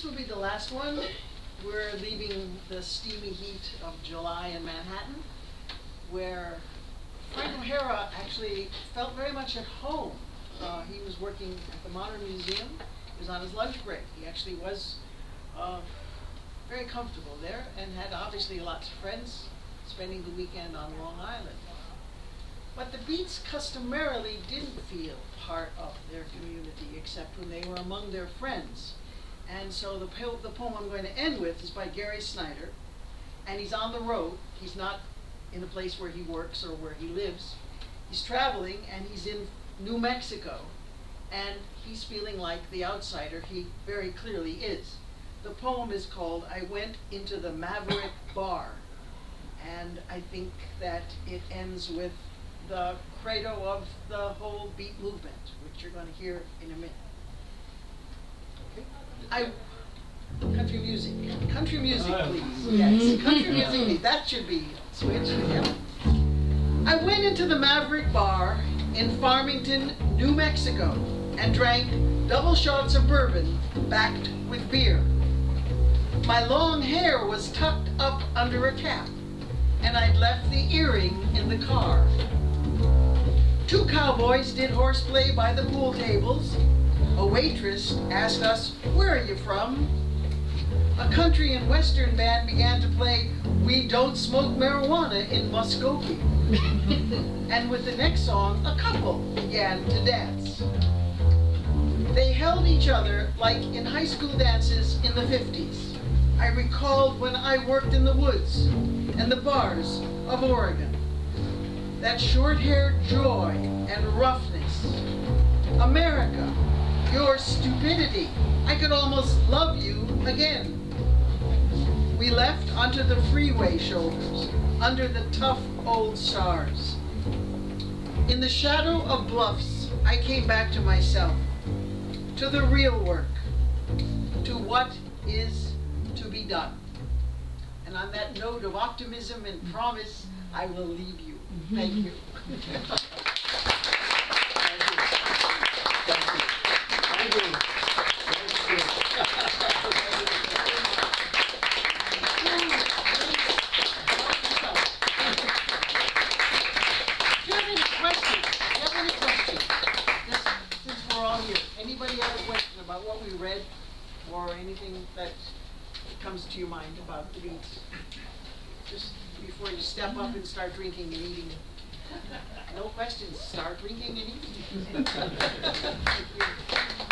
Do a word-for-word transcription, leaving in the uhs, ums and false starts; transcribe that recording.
will be the last one. We're leaving the steamy heat of July in Manhattan, where Frank O'Hara actually felt very much at home. Uh, he was working at the Modern Museum. He was on his lunch break. He actually was uh, very comfortable there and had obviously lots of friends spending the weekend on Long Island. But the Beats customarily didn't feel part of their community except when they were among their friends. And so the, po the poem I'm going to end with is by Gary Snyder, and he's on the road. He's not in the place where he works or where he lives. He's traveling, and he's in New Mexico, and he's feeling like the outsider he very clearly is. The poem is called I Went into the Maverick Bar, and I think that it ends with the credo of the whole beat movement, which you're going to hear in a minute. I, country music, country music, please. Yes, country music, please. That should be switched. Yep. I went into the Maverick Bar in Farmington, New Mexico, and drank double shots of bourbon backed with beer. My long hair was tucked up under a cap, and I'd left the earring in the car. Two cowboys did horseplay by the pool tables. A waitress asked us, "Where are you from?" A country and western band began to play We Don't Smoke Marijuana in Muskogee. And with the next song, a couple began to dance. They held each other like in high school dances in the fifties. I recalled when I worked in the woods and the bars of Oregon. That short-haired joy and roughness. America, your stupidity. I could almost love you again. We left onto the freeway shoulders, under the tough old stars. In the shadow of bluffs, I came back to myself, to the real work, to what is to be done. And on that note of optimism and promise, I will leave you. Thank you. Thank you. Thank you. Do you have any questions? Do you have any questions? Just since we're all here, anybody have a question about what we read or anything that comes to your mind about the Beats? Just before you step up and start drinking and eating. No questions. Start drinking and eating. Thank you.